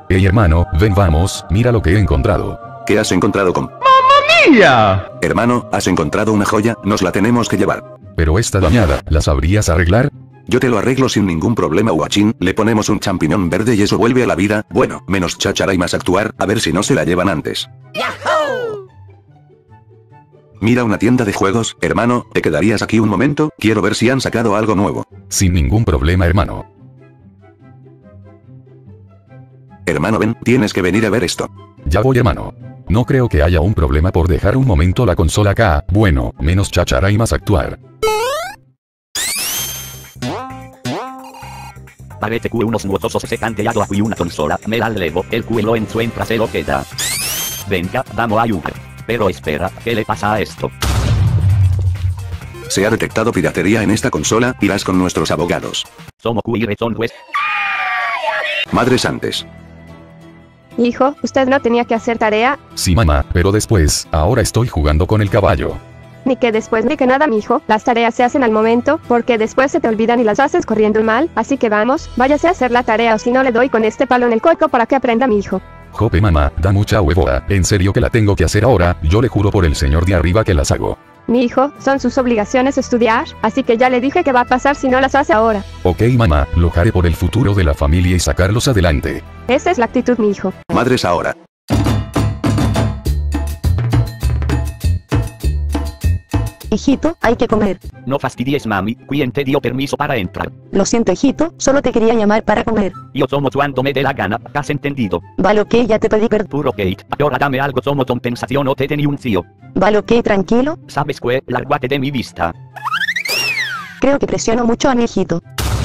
Hey hermano, ven vamos, mira lo que he encontrado. ¿Qué has encontrado con? ¡Mía! Hermano, has encontrado una joya, nos la tenemos que llevar. Pero está dañada, ¿la sabrías arreglar? Yo te lo arreglo sin ningún problema, guachín, le ponemos un champiñón verde y eso vuelve a la vida, bueno, menos cháchara y más actuar, a ver si no se la llevan antes. ¡Yahoo! Mira una tienda de juegos, hermano, ¿te quedarías aquí un momento? Quiero ver si han sacado algo nuevo. Sin ningún problema hermano. Hermano ven, tienes que venir a ver esto. Ya voy hermano. No creo que haya un problema por dejar un momento la consola acá, bueno, menos cháchara y más actuar. Parece que unos nuotosos se han tirado aquí una consola, me la allevo, el culo en su entra se lo queda. Venga, vamos a ayudar. Pero espera, ¿qué le pasa a esto? Se ha detectado piratería en esta consola, irás con nuestros abogados. Somos Quirezón pues. Madres antes. Hijo, ¿usted no tenía que hacer tarea? Sí mamá, pero después, ahora estoy jugando con el caballo. Ni que después ni que nada, mi hijo. Las tareas se hacen al momento, porque después se te olvidan y las haces corriendo mal. Así que vamos, váyase a hacer la tarea o si no le doy con este palo en el coco para que aprenda mi hijo. Jope mamá, da mucha huevoa, en serio que la tengo que hacer ahora, yo le juro por el señor de arriba que las hago. Mi hijo, son sus obligaciones estudiar, así que ya le dije que va a pasar si no las hace ahora. Ok mamá, lo haré por el futuro de la familia y sacarlos adelante. Esa es la actitud, mi hijo. Madres ahora. Hijito, hay que comer. No fastidies mami, ¿quién te dio permiso para entrar? Lo siento, hijito, solo te quería llamar para comer. Yo tomo cuando me dé la gana, ¿has entendido? Vale, ok, ya te pedí perdón. Puro Kate, ahora dame algo como compensación o te denuncio. Vale, ok, tranquilo. ¿Sabes qué? Lárgate de mi vista. Creo que presiono mucho a mi hijito.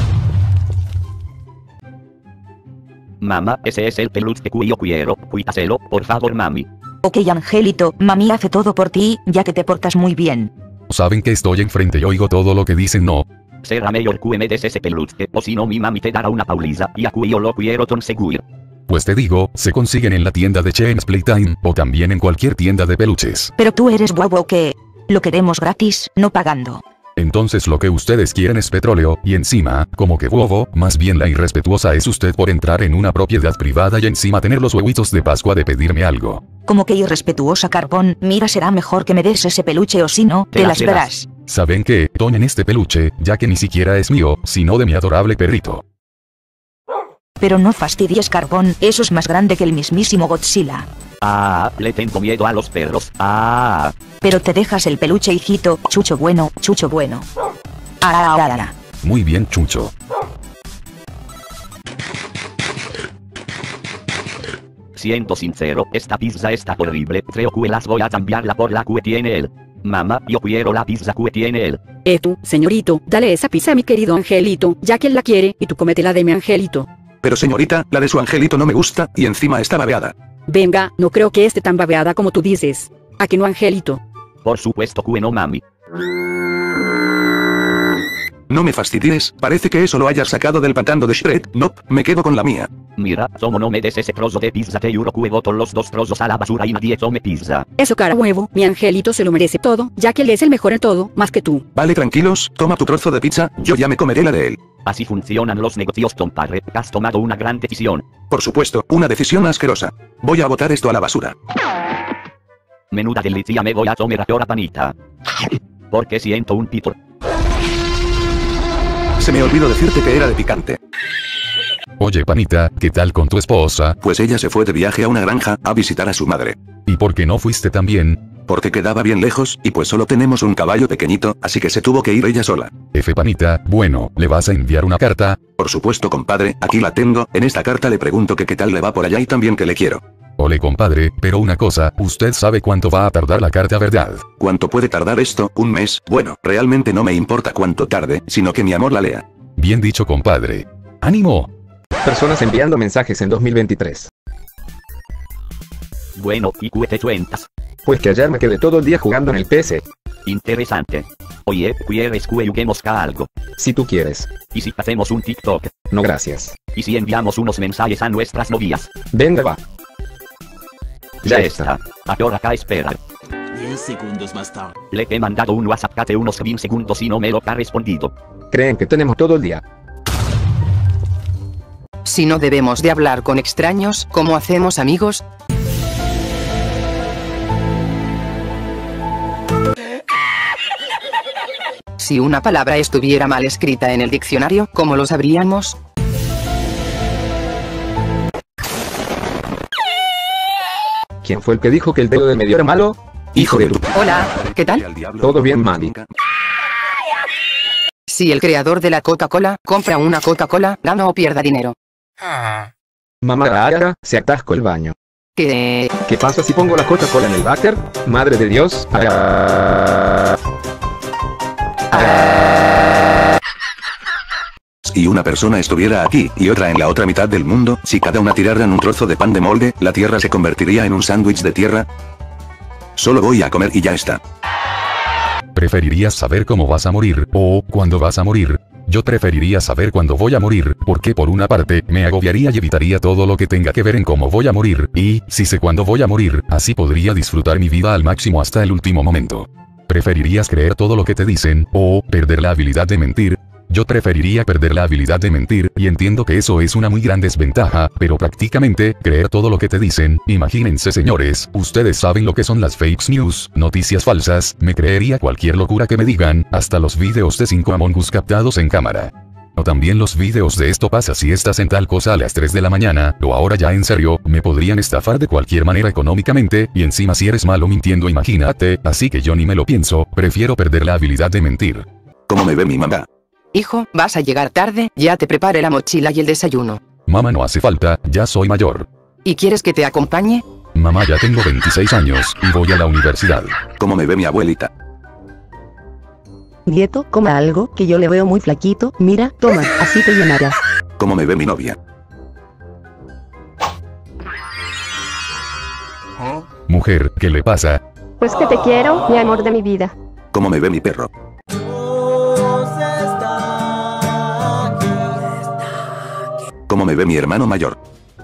Mamá, ese es el peluche que yo quiero, cuídaselo, por favor mami. Ok Angelito, mami hace todo por ti, ya que te portas muy bien. Saben que estoy enfrente y oigo todo lo que dicen no. Será mejor que me des ese peluche, o si no mi mami te dará una pauliza, y a yo lo quiero conseguir. Pues te digo, se consiguen en la tienda de Chains Playtime, o también en cualquier tienda de peluches. Pero tú eres guau que... Lo queremos gratis, no pagando. Entonces lo que ustedes quieren es petróleo, y encima, como que bobo, más bien la irrespetuosa es usted por entrar en una propiedad privada y encima tener los huevitos de Pascua de pedirme algo. Como que irrespetuosa Carbón, mira será mejor que me des ese peluche o si no, te las verás. ¿Saben qué? Tomen este peluche, ya que ni siquiera es mío, sino de mi adorable perrito. Pero no fastidies Carbón, eso es más grande que el mismísimo Godzilla. Ah, le tengo miedo a los perros, ah. Pero te dejas el peluche hijito, chucho bueno, chucho bueno. Ah. Muy bien Chucho. Siento sincero, esta pizza está horrible, creo que las voy a cambiarla por la que tiene él. Mamá, yo quiero la pizza que tiene él. Tú, señorito, dale esa pizza a mi querido Angelito, ya que él la quiere, y tú cómetela de mi Angelito. Pero señorita, la de su Angelito no me gusta, y encima está babeada. Venga, no creo que esté tan babeada como tú dices. ¿A que no, Angelito? Por supuesto que no mami. No me fastidies, parece que eso lo hayas sacado del pantano de Shrek, no, me quedo con la mía. Mira, como no me des ese trozo de pizza te juro que boto los dos trozos a la basura y nadie come pizza. Eso cara huevo, mi Angelito se lo merece todo, ya que él es el mejor en todo, más que tú. Vale tranquilos, toma tu trozo de pizza, yo ya me comeré la de él. Así funcionan los negocios, compadre, has tomado una gran decisión. Por supuesto, una decisión asquerosa. Voy a botar esto a la basura. Menuda delicia me voy a comer ahora panita. Porque siento un pito. Se me olvidó decirte que era de picante. Oye panita, ¿qué tal con tu esposa? Pues ella se fue de viaje a una granja, a visitar a su madre. ¿Y por qué no fuiste también? Porque quedaba bien lejos, y pues solo tenemos un caballo pequeñito, así que se tuvo que ir ella sola. Panita, bueno, ¿le vas a enviar una carta? Por supuesto compadre, aquí la tengo, en esta carta le pregunto que qué tal le va por allá y también que le quiero. Ole compadre, pero una cosa, usted sabe cuánto va a tardar la carta, ¿verdad? ¿Cuánto puede tardar esto? ¿Un mes? Bueno, realmente no me importa cuánto tarde, sino que mi amor la lea. Bien dicho compadre. ¡Ánimo! Personas enviando mensajes en 2023. Bueno, ¿y qué te cuentas? Pues que ayer me quedé todo el día jugando en el PC. Interesante. Oye, ¿quieres que juguemos a algo? Si tú quieres. ¿Y si hacemos un TikTok? No gracias. ¿Y si enviamos unos mensajes a nuestras novias? Venga va. Ya está. Ahora acá espera. 10 segundos más tarde. Le he mandado un WhatsApp hace unos 20 segundos y no me lo ha respondido. Creen que tenemos todo el día. Si no debemos de hablar con extraños, ¿cómo hacemos amigos? Si una palabra estuviera mal escrita en el diccionario, ¿cómo lo sabríamos? ¿Quién fue el que dijo que el dedo de medio era malo? Hijo de tu... Hola, ¿qué tal? Todo bien, mami. Si el creador de la Coca-Cola compra una Coca-Cola, gana o pierda dinero. Mamá, ahora se atascó el baño. ¿Qué? ¿Qué pasa si pongo la Coca-Cola en el váter? Madre de Dios. Si una persona estuviera aquí, y otra en la otra mitad del mundo, si cada una tiraran un trozo de pan de molde, ¿la tierra se convertiría en un sándwich de tierra? Solo voy a comer y ya está. ¿Preferirías saber cómo vas a morir, o cuándo vas a morir? Yo preferiría saber cuándo voy a morir, porque por una parte, me agobiaría y evitaría todo lo que tenga que ver en cómo voy a morir, y, si sé cuándo voy a morir, así podría disfrutar mi vida al máximo hasta el último momento. ¿Preferirías creer todo lo que te dicen, o perder la habilidad de mentir? Yo preferiría perder la habilidad de mentir, y entiendo que eso es una muy gran desventaja, pero prácticamente, creer todo lo que te dicen, imagínense señores, ustedes saben lo que son las fake news, noticias falsas, me creería cualquier locura que me digan, hasta los videos de 5 Among Us captados en cámara. O también los videos de esto pasa si estás en tal cosa a las 3 de la mañana, o ahora ya en serio, me podrían estafar de cualquier manera económicamente, y encima si eres malo mintiendo imagínate, así que yo ni me lo pienso, prefiero perder la habilidad de mentir. ¿Cómo me ve mi mamá? Hijo, vas a llegar tarde, ya te preparé la mochila y el desayuno. Mamá, no hace falta, ya soy mayor. ¿Y quieres que te acompañe? Mamá, ya tengo 26 años, y voy a la universidad. ¿Cómo me ve mi abuelita? Nieto, coma algo, que yo le veo muy flaquito. Mira, toma, así te llenarás. ¿Cómo me ve mi novia? Mujer, ¿qué le pasa? Pues que te quiero, mi amor de mi vida. ¿Cómo me ve mi perro? ¿Cómo me ve mi hermano mayor?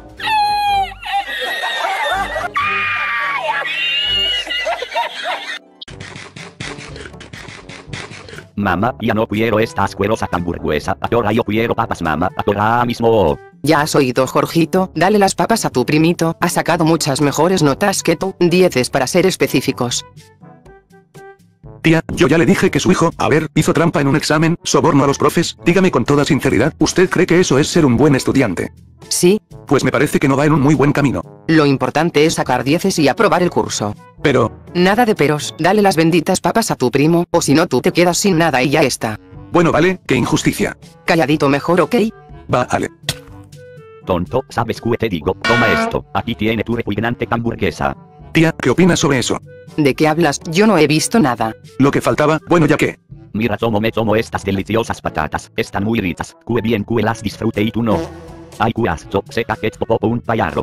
Mamá, ya no quiero esta asquerosa hamburguesa, ahora yo quiero papas mamá, ahora mismo. Ya has oído, Jorgito, dale las papas a tu primito, ha sacado muchas mejores notas que tú, 10 para ser específicos. Tía, yo ya le dije que su hijo, a ver, hizo trampa en un examen, soborno a los profes, dígame con toda sinceridad, ¿usted cree que eso es ser un buen estudiante? Sí. Pues me parece que no va en un muy buen camino. Lo importante es sacar 10 y aprobar el curso. Pero... Nada de peros, dale las benditas papas a tu primo, o si no tú te quedas sin nada y ya está. Bueno vale, qué injusticia. Calladito mejor, ¿ok? Vale. Tonto, ¿sabes qué te digo? Toma esto, aquí tiene tu repugnante hamburguesa. Tía, ¿qué opinas sobre eso? ¿De qué hablas? Yo no he visto nada. Lo que faltaba, bueno ya que... Mira cómo me tomo estas deliciosas patatas, están muy ricas, que bien que las disfrute y tú no. Ay, que asco, seca que esto popo un payarro.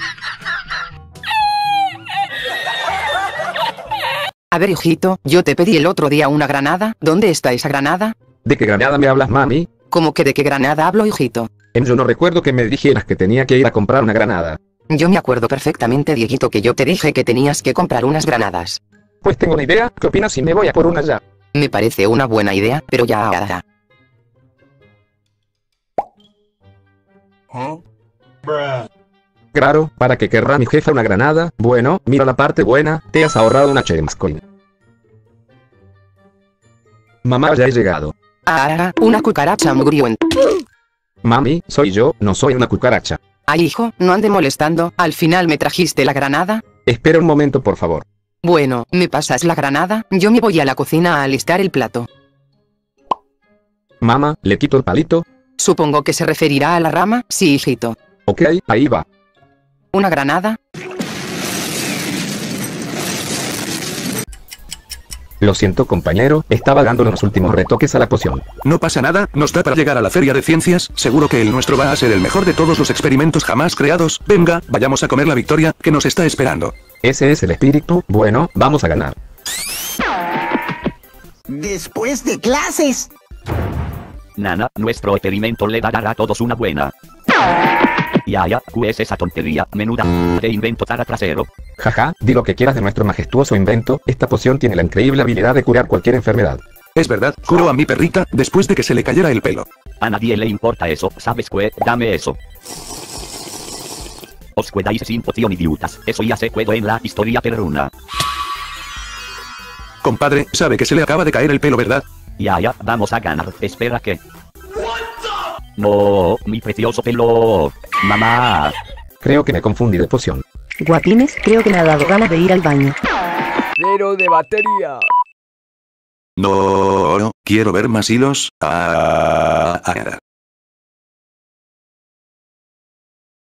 A ver, hijito, yo te pedí el otro día una granada, ¿dónde está esa granada? ¿De qué granada me hablas, mami? ¿Cómo que de qué granada hablo, hijito? Yo no recuerdo que me dijeras que tenía que ir a comprar una granada. Yo me acuerdo perfectamente, Dieguito, que yo te dije que tenías que comprar unas granadas. Pues tengo una idea, ¿qué opinas si me voy a por una ya? Me parece una buena idea, pero ya ahora. Claro, ¿para qué querrá mi jefa una granada? Bueno, mira la parte buena, te has ahorrado una Chemscoin. Mamá, ya he llegado. Ah, una cucaracha mugrienta. Mami, soy yo, no soy una cucaracha. Ay, hijo, no ande molestando, al final me trajiste la granada. Espera un momento, por favor. Bueno, ¿me pasas la granada? Yo me voy a la cocina a alistar el plato. Mamá, ¿le quito el palito? Supongo que se referirá a la rama, sí, hijito. Ok, ahí va. ¿Una granada? Lo siento, compañero, estaba dando los últimos retoques a la poción. No pasa nada, nos da para llegar a la feria de ciencias, seguro que el nuestro va a ser el mejor de todos los experimentos jamás creados. Venga, vayamos a comer la victoria, que nos está esperando. Ese es el espíritu, bueno, vamos a ganar. Después de clases. Nana, nuestro experimento le dará a todos una buena. Ya, ¿qué es esa tontería? Menuda de invento para trasero. Jaja, di lo que quieras de nuestro majestuoso invento, esta poción tiene la increíble habilidad de curar cualquier enfermedad. Es verdad, juro a mi perrita, después de que se le cayera el pelo. A nadie le importa eso, ¿sabes qué? Dame eso. Os quedáis sin poción, idiotas. Eso ya se quedó en la historia perruna. Compadre, sabe que se le acaba de caer el pelo, ¿verdad? Ya, vamos a ganar. Espera que... No, mi precioso pelo. Mamá. Creo que me confundí de poción. Guapines, creo que me ha dado ganas de ir al baño. 0 de batería. No, quiero ver más hilos.